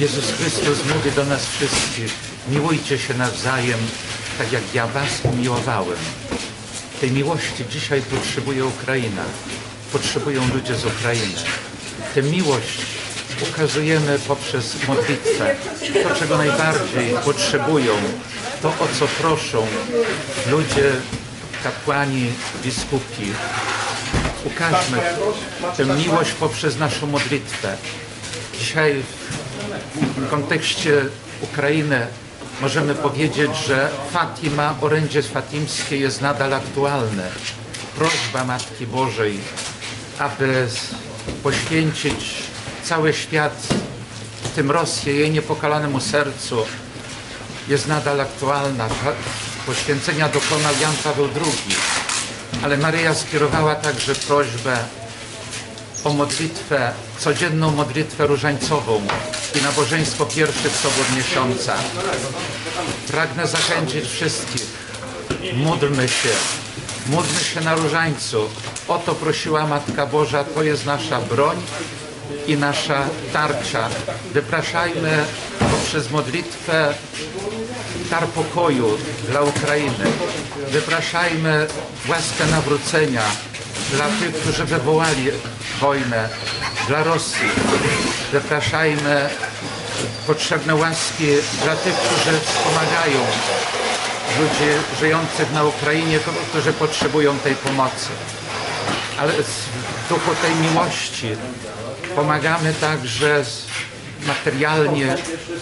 Jezus Chrystus mówi do nas wszystkich: miłujcie się nawzajem, tak jak ja was umiłowałem. Tej miłości dzisiaj potrzebuje Ukraina. Potrzebują ludzie z Ukrainy. Tę miłość ukazujemy poprzez modlitwę. To, czego najbardziej potrzebują, to, o co proszą ludzie, kapłani, biskupi. Ukażmy tę miłość poprzez naszą modlitwę. Dzisiaj w kontekście Ukrainy możemy powiedzieć, że Fatima, orędzie fatimskie jest nadal aktualne. Prośba Matki Bożej, aby poświęcić cały świat, w tym Rosję, jej niepokalanemu sercu, jest nadal aktualna. Poświęcenia dokonał Jan Paweł II, ale Maryja skierowała także prośbę o modlitwę, codzienną modlitwę różańcową i nabożeństwo pierwszych sobot miesiąca. Pragnę zachęcić wszystkich, módlmy się na różańcu. O to prosiła Matka Boża, to jest nasza broń i nasza tarcza. Wypraszajmy poprzez modlitwę dar pokoju dla Ukrainy. Wypraszajmy łaskę nawrócenia dla tych, którzy wywołali wojnę, dla Rosji. Wypraszajmy potrzebne łaski dla tych, którzy wspomagają ludzi żyjących na Ukrainie, którzy potrzebują tej pomocy. Ale w duchu tej miłości pomagamy także materialnie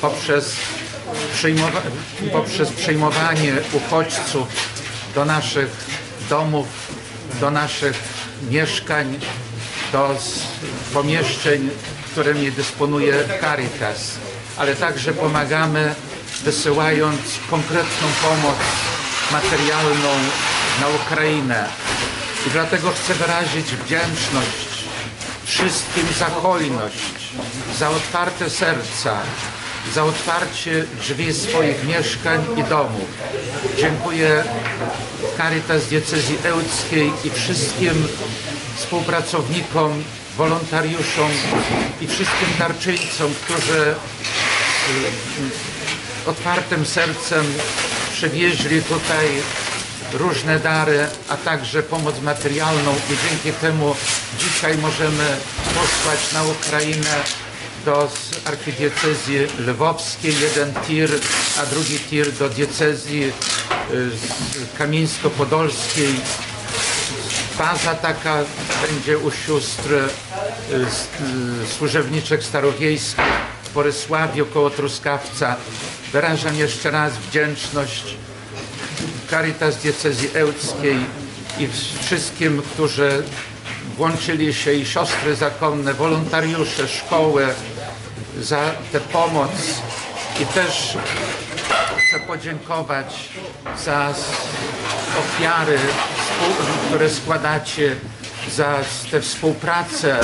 poprzez przyjmowanie uchodźców do naszych domów, do naszych mieszkań, do pomieszczeń, którymi dysponuje Caritas, ale także pomagamy, wysyłając konkretną pomoc materialną na Ukrainę. I dlatego chcę wyrazić wdzięczność wszystkim za hojność, za otwarte serca, za otwarcie drzwi swoich mieszkań i domów. Dziękuję Caritas Diecezji Ełckiej i wszystkim współpracownikom, wolontariuszom i wszystkim darczyńcom, którzy otwartym sercem przywieźli tutaj różne dary, a także pomoc materialną i dzięki temu dzisiaj możemy posłać na Ukrainę do archidiecezji lwowskiej jeden tir, a drugi tir do diecezji kamińsko-podolskiej. Baza taka będzie u sióstr służebniczek starowiejskich w Porysławiu koło Truskawca. Wyrażam jeszcze raz wdzięczność Caritas Diecezji Ełckiej i wszystkim, którzy włączyli się, i siostry zakonne, wolontariusze, szkoły, za tę pomoc. I też chcę podziękować za ofiary, które składacie, za tę współpracę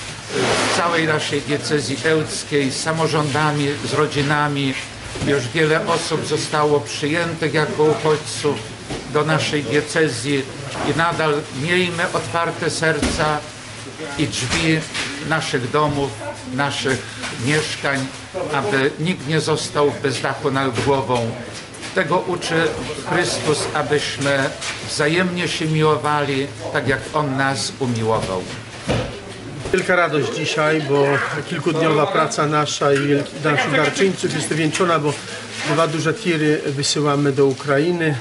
z całej naszej diecezji ełckiej, z samorządami, z rodzinami. Już wiele osób zostało przyjętych jako uchodźców do naszej diecezji i nadal miejmy otwarte serca i drzwi naszych domów, naszych mieszkań, aby nikt nie został bez dachu nad głową. Tego uczy Chrystus, abyśmy wzajemnie się miłowali, tak jak On nas umiłował. Wielka radość dzisiaj, bo kilkudniowa praca nasza i naszych darczyńców jest wieńczona, bo 2 duże tiry wysyłamy do Ukrainy,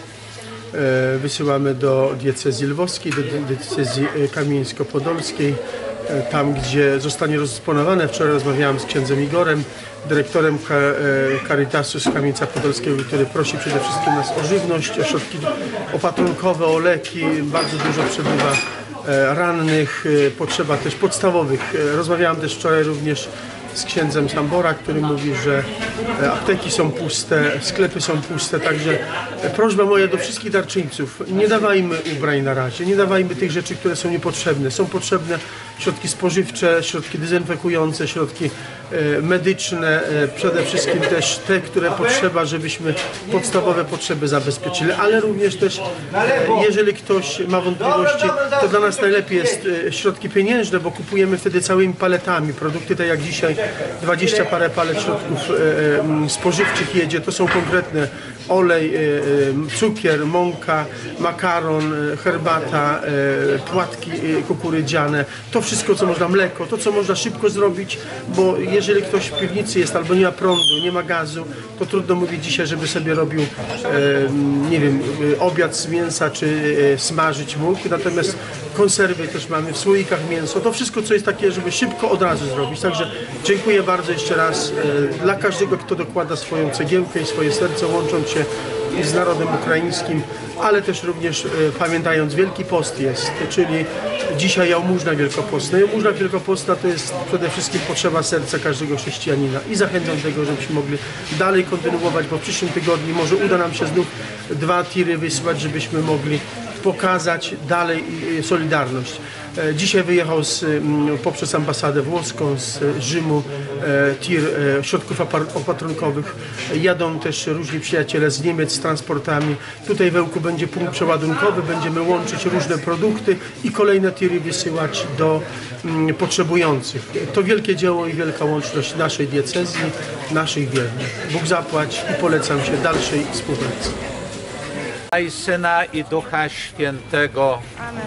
wysyłamy do diecezji lwowskiej, do diecezji kamińsko-podolskiej, tam gdzie zostanie rozdysponowane. Wczoraj rozmawiałem z księdzem Igorem, dyrektorem Caritasu z Kamieńca Podolskiego, który prosi przede wszystkim nas o żywność, o środki opatrunkowe, o leki. Bardzo dużo przebywa rannych, potrzeba też podstawowych. Rozmawiałem też wczoraj również z księdzem Sambora, który mówi, że apteki są puste, sklepy są puste, także prośba moja do wszystkich darczyńców: nie dawajmy ubrań na razie, nie dawajmy tych rzeczy, które są niepotrzebne. Są potrzebne środki spożywcze, środki dezynfekujące, środki medyczne, przede wszystkim też te, które potrzeba, żebyśmy podstawowe potrzeby zabezpieczyli, ale również też, jeżeli ktoś ma wątpliwości, to dla nas najlepiej jest środki pieniężne, bo kupujemy wtedy całymi paletami produkty, tak jak dzisiaj 20 parę palet środków spożywczych jedzie. To są konkretne olej, cukier, mąka, makaron, herbata, płatki kukurydziane. To wszystko, co można, mleko, to co można szybko zrobić, bo jeżeli ktoś w piwnicy jest albo nie ma prądu, nie ma gazu, to trudno mówić dzisiaj, żeby sobie robił, nie wiem, obiad z mięsa czy smażyć mógł. Natomiast konserwy też mamy, w słoikach mięso. To wszystko, co jest takie, żeby szybko od razu zrobić. Także dziękuję bardzo jeszcze raz dla każdego, kto dokłada swoją cegiełkę i swoje serce, łącząc się z narodem ukraińskim, ale też również pamiętając, Wielki Post jest, czyli dzisiaj jałmużna wielkopostna. Jałmużna wielkopostna to jest przede wszystkim potrzeba serca każdego chrześcijanina i zachęcam do tego, żebyśmy mogli dalej kontynuować, bo w przyszłym tygodniu może uda nam się znów 2 tiry wysłać, żebyśmy mogli pokazać dalej solidarność. Dzisiaj wyjechał poprzez ambasadę włoską z Rzymu tir środków opatrunkowych. Jadą też różni przyjaciele z Niemiec z transportami. Tutaj w Ełku będzie punkt przeładunkowy, będziemy łączyć różne produkty i kolejne tiry wysyłać do potrzebujących. To wielkie dzieło i wielka łączność naszej diecezji, naszych wiernych. Bóg zapłać i polecam się dalszej współpracy. I Syna i Ducha Świętego. Amen.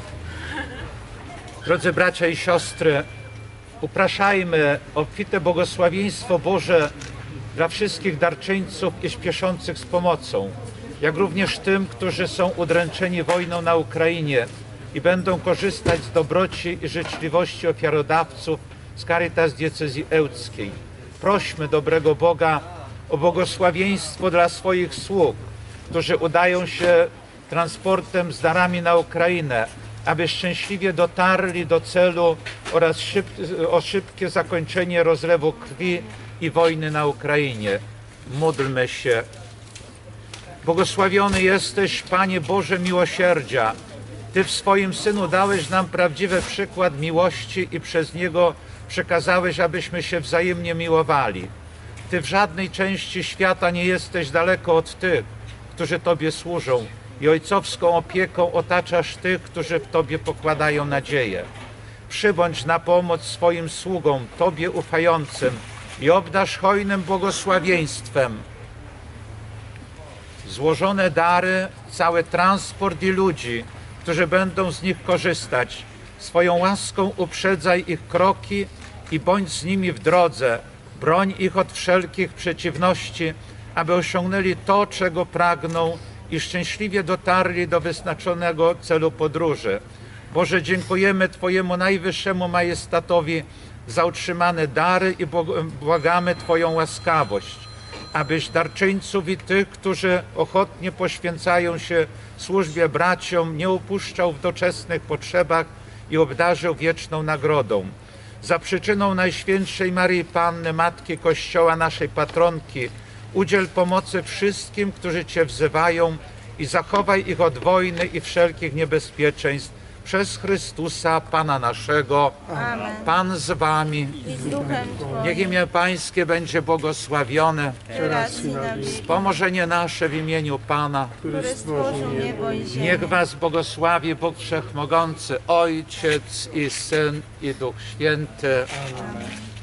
Drodzy bracia i siostry, upraszajmy obfite błogosławieństwo Boże dla wszystkich darczyńców i śpieszących z pomocą, jak również tym, którzy są udręczeni wojną na Ukrainie i będą korzystać z dobroci i życzliwości ofiarodawców z Caritas Diecezji Ełckiej. Prośmy dobrego Boga o błogosławieństwo dla swoich sług, którzy udają się transportem z darami na Ukrainę, aby szczęśliwie dotarli do celu oraz o szybkie zakończenie rozlewu krwi i wojny na Ukrainie. Módlmy się. Błogosławiony jesteś, Panie Boże miłosierdzia. Ty w swoim Synu dałeś nam prawdziwy przykład miłości i przez Niego przekazałeś, abyśmy się wzajemnie miłowali. Ty w żadnej części świata nie jesteś daleko od tych, którzy Tobie służą i ojcowską opieką otaczasz tych, którzy w Tobie pokładają nadzieję. Przybądź na pomoc swoim sługom, Tobie ufającym i obdarz hojnym błogosławieństwem złożone dary, cały transport i ludzi, którzy będą z nich korzystać. Swoją łaską uprzedzaj ich kroki i bądź z nimi w drodze. Broń ich od wszelkich przeciwności, aby osiągnęli to, czego pragną i szczęśliwie dotarli do wyznaczonego celu podróży. Boże, dziękujemy Twojemu najwyższemu majestatowi za utrzymane dary i błagamy Twoją łaskawość, abyś darczyńców i tych, którzy ochotnie poświęcają się służbie braciom, nie upuszczał w doczesnych potrzebach i obdarzył wieczną nagrodą. Za przyczyną Najświętszej Maryi Panny, Matki Kościoła, naszej patronki, udziel pomocy wszystkim, którzy Cię wzywają i zachowaj ich od wojny i wszelkich niebezpieczeństw. Przez Chrystusa, Pana naszego. Amen. Pan z Wami. I z duchem Niech Twoim, imię Pańskie będzie błogosławione. teraz i na wieki, Pomożenie nasze w imieniu Pana. który stworzył niebo i ziemię. Niech Was błogosławi Bóg Wszechmogący, Ojciec i Syn i Duch Święty. Amen.